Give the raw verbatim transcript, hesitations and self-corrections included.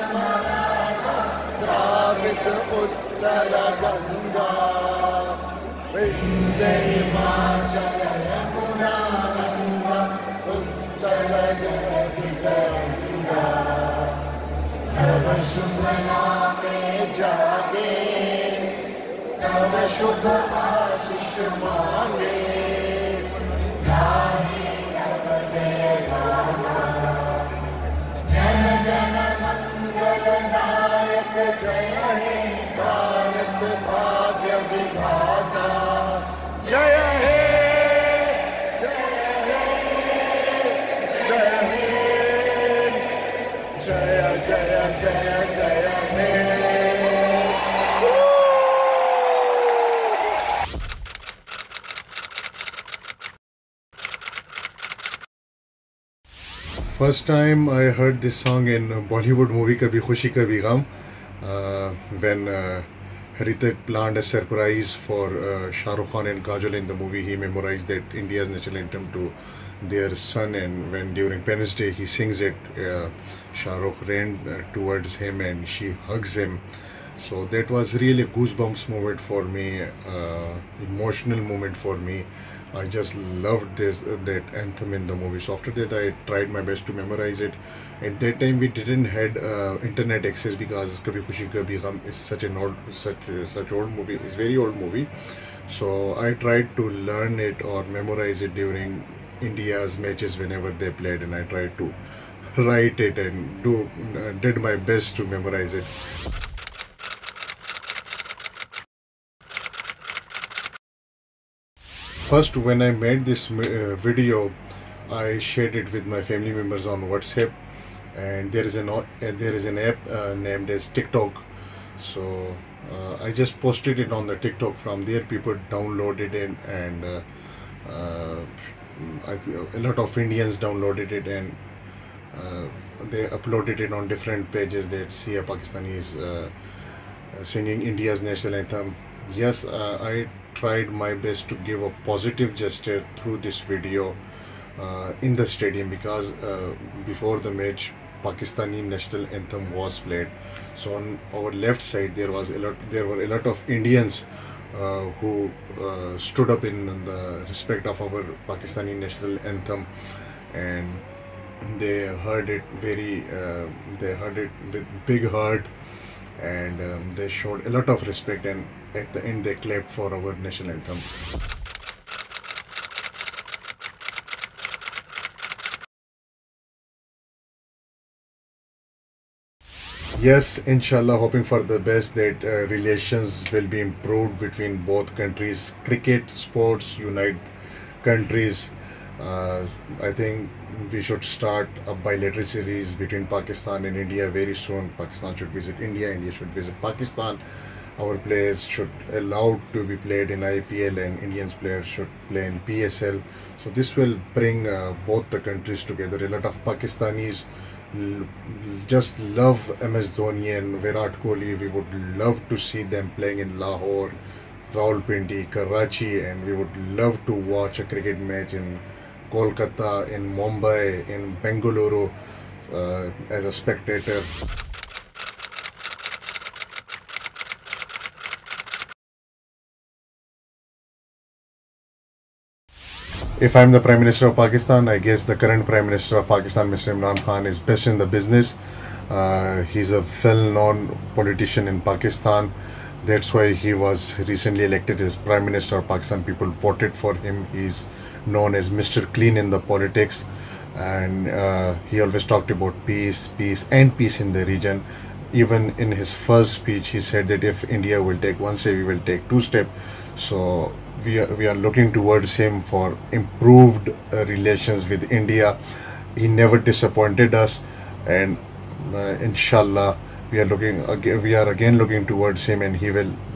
द्राविड उत्कल गंगा विंध्य हिमाचल यमुना गंगा उच्चल जगति गंगा तव शुभ नामे जागे तव शुभ आशीष मांगे गाहे तव जय गाथा जन गण मंगल नायक जय हे भारत भाग्य विधाता जय हे जय हे जय हे जय जय जय जय हे First time I heard this song in Bollywood movie Kabhi Khushi Kabhi Gham, uh, when uh, Hritik planned a surprise for uh, Shah Rukh Khan and Kajol in the movie. He memorized that India's national anthem to their son, and when during Parents' Day he sings it, uh, Shah Rukh ran uh, towards him and she hugs him. So that was really a goosebumps moment for me, uh, emotional moment for me. I just loved this uh, that anthem in the movie. So after that, I tried my best to memorize it. At that time, we didn't had uh, internet access because Kabhi Khushi Kabhi Gham is such an old, such uh, such old movie. It's very old movie. So I tried to learn it or memorize it during India's matches whenever they played, and I tried to write it and do uh, did my best to memorize it. First, when I made this uh, video, I shared it with my family members on WhatsApp, and there is an uh, there is an app uh, named as TikTok. So uh, I just posted it on the TikTok. From there, people downloaded it, and uh, uh, I, a lot of Indians downloaded it, and uh, they uploaded it on different pages that see a Pakistani is uh, singing India's national anthem. Yes, uh, I tried my best to give a positive gesture through this video uh, in the stadium, because uh, before the match Pakistani national anthem was played. So on our left side there was a lot there were a lot of Indians uh, who uh, stood up in the respect of our Pakistani national anthem, and they heard it very uh, they heard it with big heart, and um, they showed a lot of respect, and at the end they clapped for our national anthem. Yes, inshallah, hoping for the best that uh, relations will be improved between both countries. Cricket, sports unite countries. Uh, I think we should start a bilateral series between Pakistan and India very soon. Pakistan should visit India, India should visit Pakistan. Our players should allowed to be played in I P L, and Indian players should play in P S L. So this will bring uh, both the countries together. A lot of Pakistanis just love M S Dhoni and Virat Kohli. We would love to see them playing in Lahore, Rawalpindi, Karachi, and we would love to watch a cricket match in Kolkata, in Mumbai, in Bengaluru uh, as a spectator. If I'm the Prime Minister of Pakistan, I guess the current Prime Minister of Pakistan, Mister Imran Khan, is best in the business. Uh, he's a well-known politician in Pakistan. That's why he was recently elected as Prime Minister of Pakistan. People voted for him. He's known as Mister Clean in the politics, and uh, he always talked about peace, peace and peace in the region. Even in his first speech, he said that if India will take one step, we will take two steps. So we are, we are looking towards him for improved uh, relations with India. He never disappointed us, and uh, inshallah we are looking again, we are again looking towards him, and he will